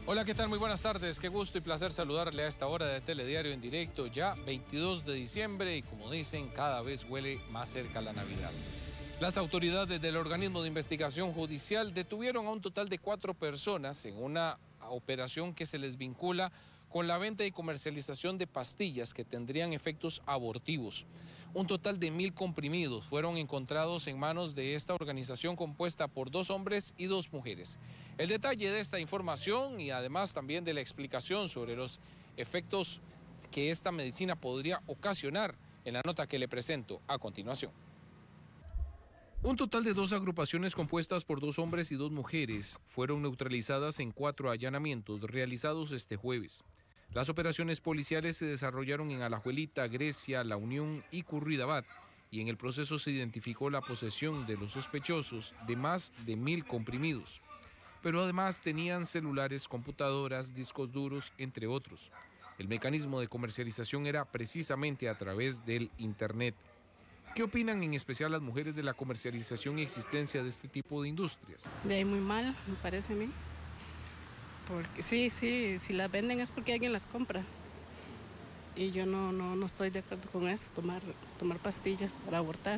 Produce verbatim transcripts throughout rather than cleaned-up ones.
Hola, ¿qué tal? Muy buenas tardes. Qué gusto y placer saludarle a esta hora de Telediario en directo, ya veintidós de diciembre y como dicen, cada vez huele más cerca la Navidad. Las autoridades del organismo de investigación judicial detuvieron a un total de cuatro personas en una operación que se les vincula con la venta y comercialización de pastillas que tendrían efectos abortivos. Un total de mil comprimidos fueron encontrados en manos de esta organización compuesta por dos hombres y dos mujeres. El detalle de esta información y además también de la explicación sobre los efectos que esta medicina podría ocasionar en la nota que le presento a continuación. Un total de dos agrupaciones compuestas por dos hombres y dos mujeres fueron neutralizadas en cuatro allanamientos realizados este jueves. Las operaciones policiales se desarrollaron en Alajuelita, Grecia, La Unión y Curridabat, y en el proceso se identificó la posesión de los sospechosos de más de mil comprimidos. Pero además tenían celulares, computadoras, discos duros, entre otros. El mecanismo de comercialización era precisamente a través del Internet. ¿Qué opinan en especial las mujeres de la comercialización y existencia de este tipo de industrias? De ahí muy mal, me parece a mí. Porque sí, sí, si las venden es porque alguien las compra. Y yo no, no, no estoy de acuerdo con eso, tomar, tomar pastillas para abortar.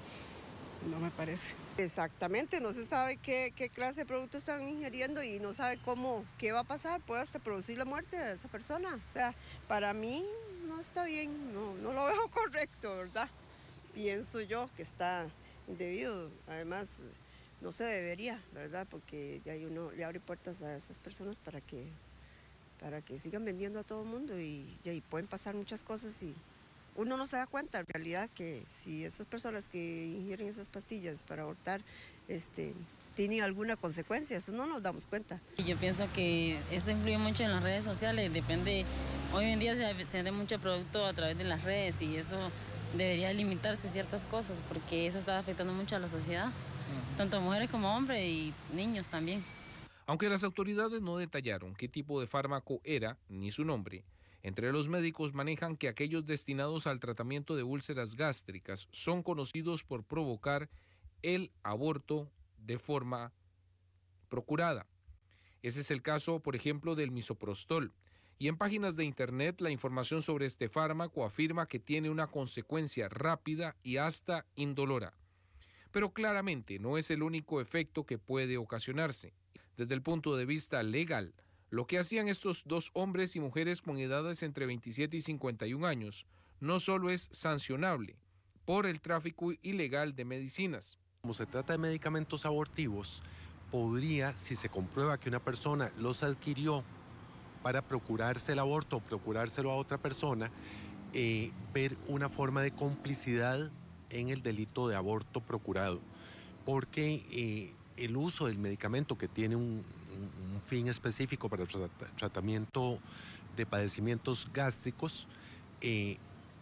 No me parece. Exactamente, no se sabe qué, qué clase de productos están ingiriendo y no sabe cómo, qué va a pasar, puede hasta producir la muerte de esa persona. O sea, para mí no está bien, no, no lo veo correcto, ¿verdad? Pienso yo que está indebido, además no se debería, ¿verdad? Porque ya uno le abre puertas a esas personas para que, para que sigan vendiendo a todo el mundo y, y pueden pasar muchas cosas y uno no se da cuenta en realidad que si esas personas que ingieren esas pastillas para abortar este, tienen alguna consecuencia, eso no nos damos cuenta. Yo pienso que eso influye mucho en las redes sociales, depende, hoy en día se, se vende mucho producto a través de las redes y eso debería limitarse ciertas cosas porque eso está afectando mucho a la sociedad, uh-huh. Tanto mujeres como hombres y niños también. Aunque las autoridades no detallaron qué tipo de fármaco era ni su nombre, entre los médicos manejan que aquellos destinados al tratamiento de úlceras gástricas son conocidos por provocar el aborto de forma procurada. Ese es el caso, por ejemplo, del misoprostol. Y en páginas de internet la información sobre este fármaco afirma que tiene una consecuencia rápida y hasta indolora. Pero claramente no es el único efecto que puede ocasionarse. Desde el punto de vista legal, lo que hacían estos dos hombres y mujeres con edades entre veintisiete y cincuenta y un años no solo es sancionable por el tráfico ilegal de medicinas. Como se trata de medicamentos abortivos, podría, si se comprueba que una persona los adquirió para procurarse el aborto o procurárselo a otra persona, eh, ver una forma de complicidad en el delito de aborto procurado, porque eh, el uso del medicamento que tiene un, un, un fin específico para el tratamiento de padecimientos gástricos, eh,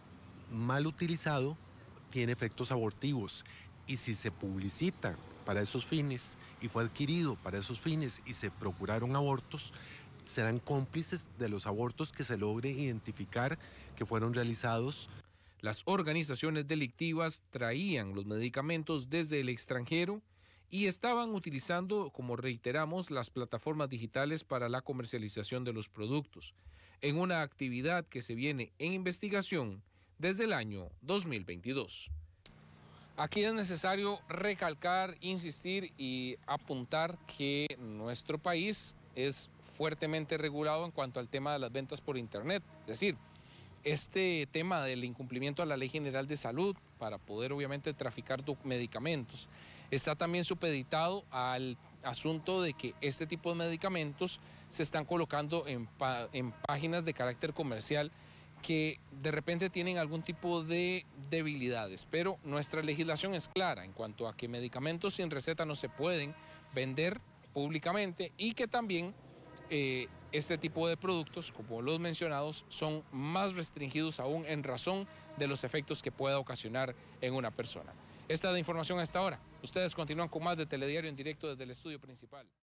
mal utilizado, tiene efectos abortivos, y si se publicita para esos fines y fue adquirido para esos fines y se procuraron abortos, serán cómplices de los abortos que se logre identificar que fueron realizados. Las organizaciones delictivas traían los medicamentos desde el extranjero y estaban utilizando, como reiteramos, las plataformas digitales para la comercialización de los productos, en una actividad que se viene en investigación desde el año dos mil veintidós. Aquí es necesario recalcar, insistir y apuntar que nuestro país es fuertemente regulado en cuanto al tema de las ventas por internet. Es decir, este tema del incumplimiento a la Ley General de Salud para poder obviamente traficar medicamentos está también supeditado al asunto de que este tipo de medicamentos se están colocando en, en páginas de carácter comercial que de repente tienen algún tipo de debilidades, pero nuestra legislación es clara en cuanto a que medicamentos sin receta no se pueden vender públicamente y que también Eh, este tipo de productos, como los mencionados, son más restringidos aún en razón de los efectos que pueda ocasionar en una persona. Esta es la información a esta hora. Ustedes continúan con más de Telediario en directo desde el estudio principal.